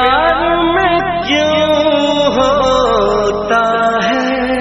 प्यार में क्यों होता है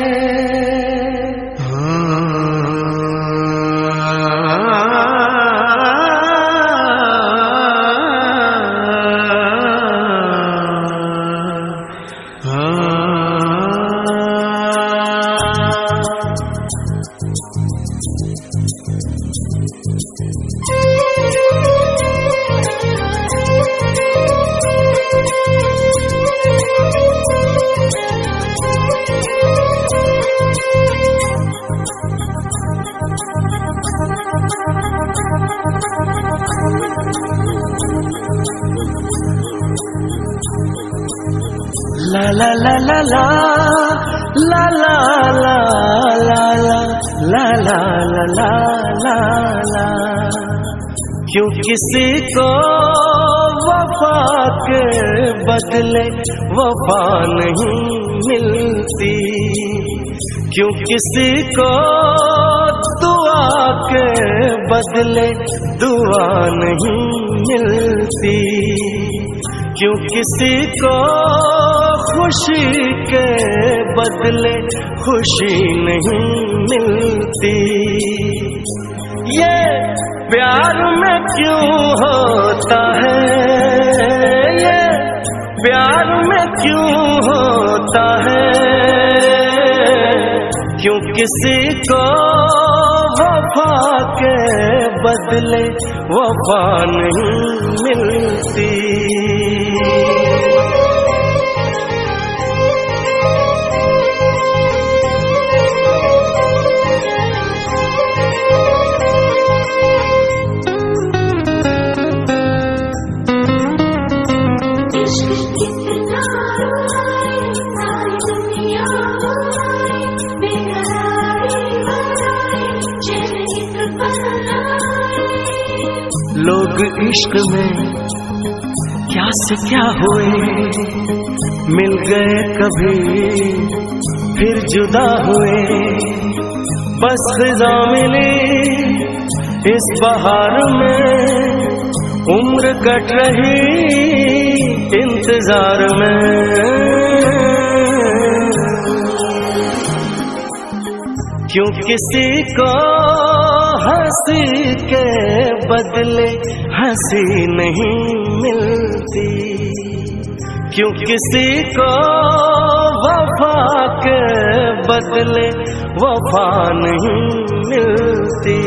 ला ला ला ला ला ला ला ला ला ला ला ला ला ला। क्यों किसी को वफा के बदले वफा नहीं मिलती, क्यों किसी को दुआ के बदले दुआ नहीं मिलती, क्यों किसी को खुशी के बदले खुशी नहीं मिलती। ये प्यार में क्यों होता है, ये प्यार में क्यों होता है, क्यों किसी को वफा के बदले वफा नहीं मिलती। लोग इश्क में क्या से क्या हुए, मिल गए कभी फिर जुदा हुए, बस खिज़ा मिली इस बहार में, उम्र कट रही इंतजार में। क्यों किसी को हंसी के बदले हंसी नहीं मिलती, क्यों किसी को वफा के बदले वफा नहीं मिलती।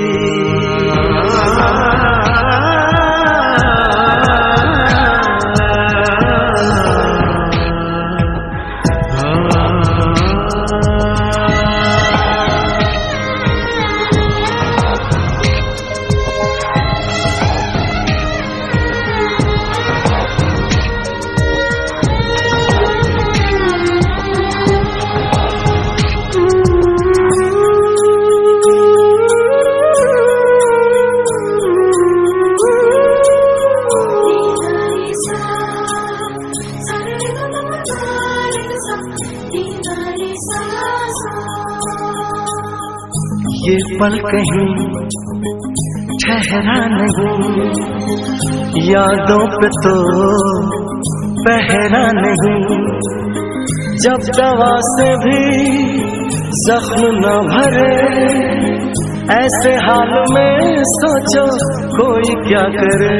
ये पल कहीं ठहरा नहीं, यादों पे तो पहरा नहीं, जब दवा से भी जख्म न भरे, ऐसे हाल में सोचो कोई क्या करे।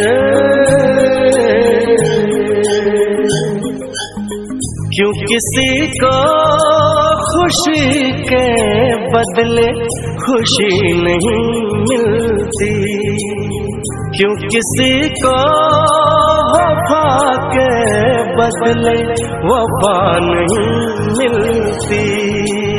क्यों किसी को खुशी के बदले खुशी नहीं मिलती, क्यों किसी को वफा के बदले वफा नहीं मिलती।